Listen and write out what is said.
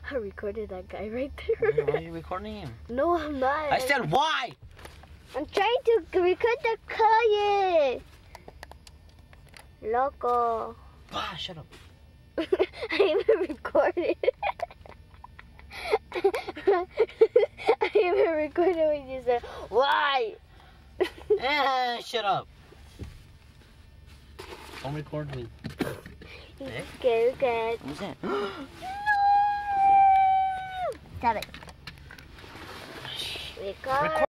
I recorded that guy right there. Why are you recording him? No, I'm not. I said why? I'm trying to record the calle. Loco. Ah, shut up. I even recorded. I even recorded when you said, why? Shut up. Don't record me. Okay. What's that? No! Stop it. Record.